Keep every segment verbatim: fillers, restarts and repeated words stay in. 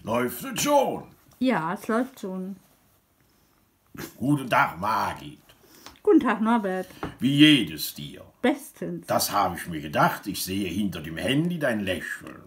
Läuft es schon? Ja, es läuft schon. Guten Tag, Margit. Guten Tag, Norbert. Wie geht es dir? Bestens. Das habe ich mir gedacht. Ich sehe hinter dem Handy dein Lächeln.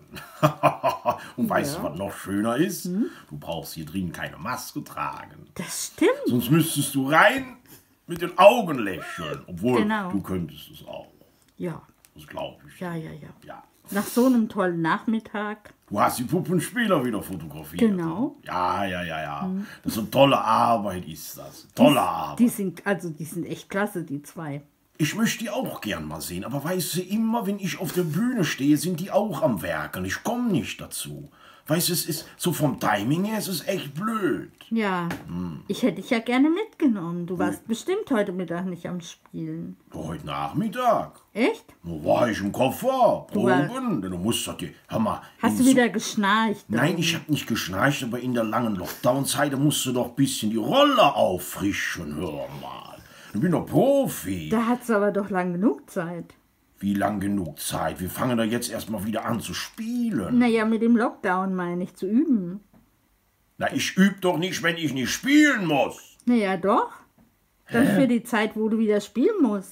Und weißt Ja. du, was noch schöner ist? Hm? Du brauchst hier drin keine Maske tragen. Das stimmt. Sonst müsstest du rein mit den Augen lächeln. Obwohl, Genau. du könntest es auch. Ja, Das glaube ich. ja, ja, ja. Ja. Nach so einem tollen Nachmittag. Du hast die Puppenspieler wieder fotografiert. Genau. Ja, ja, ja, ja. Das ist eine tolle Arbeit, ist das. Tolle Arbeit. Die sind, also die sind echt klasse, die zwei. Ich möchte die auch gern mal sehen, aber weißt du, immer wenn ich auf der Bühne stehe, sind die auch am Werken. Ich komme nicht dazu. Weißt du, es ist so vom Timing her, es ist echt blöd. Ja, ich hätte dich ja gerne mitgenommen. Du warst bestimmt heute Mittag nicht am Spielen. Heute Nachmittag. Echt? Wo war ich im Koffer? Du war- Proben? Du musst doch die. Hör mal. Hast in du so- wieder geschnarcht? Nein, ich habe nicht geschnarcht, aber in der langen Lockdown-Zeit da musst du doch ein bisschen die Rolle auffrischen, hör mal. Ich bin doch Profi. Da hat's aber doch lang genug Zeit. Wie lang genug Zeit? Wir fangen da jetzt erstmal wieder an zu spielen. Naja, mit dem Lockdown meine ich, zu üben. Na, ich üb doch nicht, wenn ich nicht spielen muss. Naja, doch. Dann für die Zeit, wo du wieder spielen musst.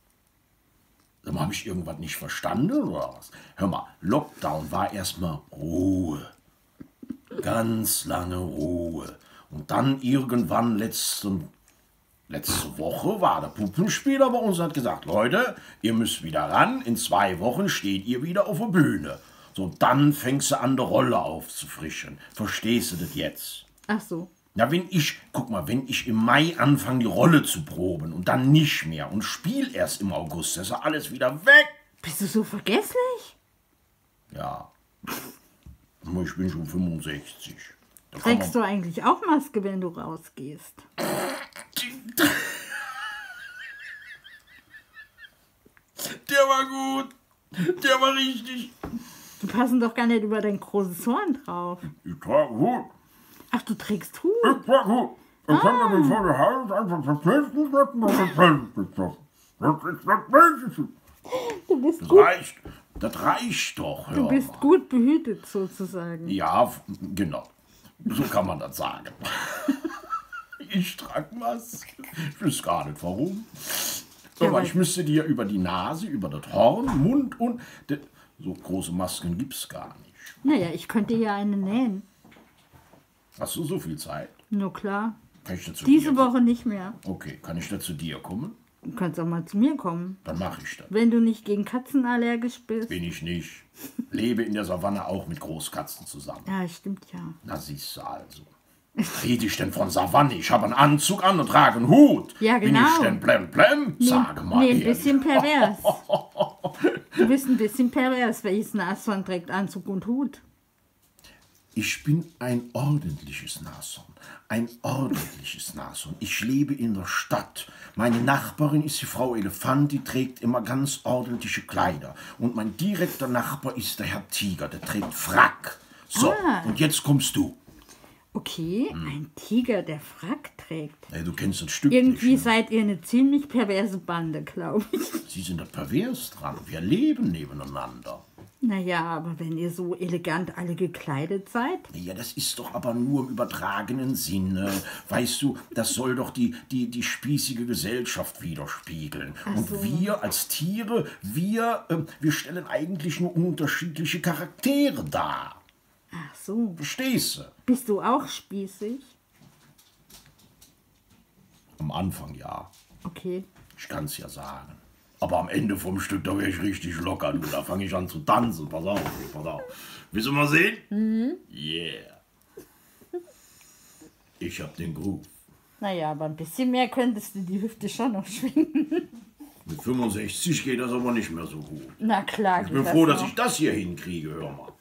Dann habe ich irgendwas nicht verstanden oder was? Hör mal, Lockdown war erstmal Ruhe. Ganz lange Ruhe. Und dann irgendwann letzten, letzte Woche war der Puppenspieler bei uns und hat gesagt, Leute, ihr müsst wieder ran, in zwei Wochen steht ihr wieder auf der Bühne. So, dann fängst du an, die Rolle aufzufrischen. Verstehst du das jetzt? Ach so. Na, wenn ich, guck mal, wenn ich im Mai anfange, die Rolle zu proben und dann nicht mehr und spiel erst im August, dann ist ja alles wieder weg. Bist du so vergesslich? Ja. Aber ich bin schon fünfundsechzig. Da kann Trägst du eigentlich auch Maske, wenn du rausgehst? Der war gut. Der war richtig. Die passen doch gar nicht über dein großes Horn drauf. Ich trage Hut. Ach, du trägst Hut. Ich trage Hut. Ich kann mir den vor der Hand einfach verpflichten. Du bist Das gut, reicht. Das reicht doch. du hör bist mal. gut behütet sozusagen. Ja, f- genau. So kann man das sagen. Ich trage Maske. Ich weiß gar nicht warum. Ja, Aber weil- ich müsste dir über die Nase, über das Horn, Mund und... de- So große Masken gibt's gar nicht. Naja, ich könnte ja eine nähen. Hast du so viel Zeit? Nur klar. Kann ich dazu Diese dir Woche nicht mehr. Okay, kann ich da zu dir kommen? Du kannst auch mal zu mir kommen. Dann mache ich das. Wenn du nicht gegen Katzen allergisch bist. Bin ich nicht. Lebe in der Savanne auch mit Großkatzen zusammen. Ja, stimmt ja. Na siehst du also. Was rede ich denn von Savanne? Ich habe einen Anzug an und trage einen Hut. Ja, Bin genau. ich denn blem blem? Sage mal Nee, ein ehrlich. bisschen pervers. Du bist ein bisschen pervers. Welches Nashorn trägt Anzug und Hut? Ich bin ein ordentliches Nashorn. Ein ordentliches Nashorn. Ich lebe in der Stadt. Meine Nachbarin ist die Frau Elefant, die trägt immer ganz ordentliche Kleider. Und mein direkter Nachbar ist der Herr Tiger, der trägt Frack. So, Ah. und jetzt kommst du. Okay, ein Tiger, der Frack trägt. Ja, du kennst das Stück Irgendwie nicht. Ne? seid ihr eine ziemlich perverse Bande, glaube ich. Sie sind da pervers dran. Wir leben nebeneinander. Naja, aber wenn ihr so elegant alle gekleidet seid. Ja, das ist doch aber nur im übertragenen Sinne. Weißt du, das soll doch die, die, die spießige Gesellschaft widerspiegeln. Ach Und so. wir als Tiere, wir, ähm, wir stellen eigentlich nur unterschiedliche Charaktere dar. Ach so. Verstehst du? Bist du auch spießig? Am Anfang ja. Okay. Ich kann's ja sagen. Aber am Ende vom Stück, da wäre ich richtig locker. Du, da fange ich an zu tanzen. Pass auf, pass auf. Willst du mal sehen? Mhm. Yeah. Ich hab den Groove. Naja, aber ein bisschen mehr könntest du die Hüfte schon noch schwingen. Mit fünfundsechzig geht das aber nicht mehr so gut. Na klar. Ich bin geht froh, das dass noch. ich das hier hinkriege, hör mal.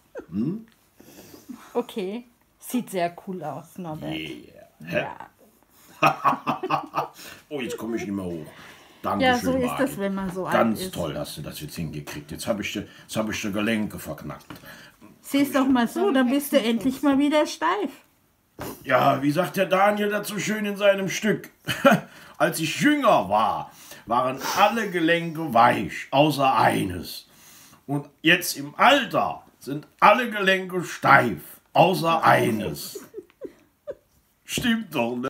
Okay. Sieht sehr cool aus, Norbert. Yeah. Ja. Oh, jetzt komme ich nicht mehr hoch. Dankeschön, Ja, so ist Margit. das, wenn man so alt Ganz ist. toll hast du das jetzt hingekriegt. Jetzt habe ich, die- jetzt hab ich die Gelenke verknackt. Siehst doch mal so, dann bist du endlich mal wieder steif. Ja, wie sagt der Daniel dazu schön in seinem Stück? Als ich jünger war, waren alle Gelenke weich, außer eines. Und jetzt im Alter sind alle Gelenke steif. Außer eines. Stimmt doch, ne?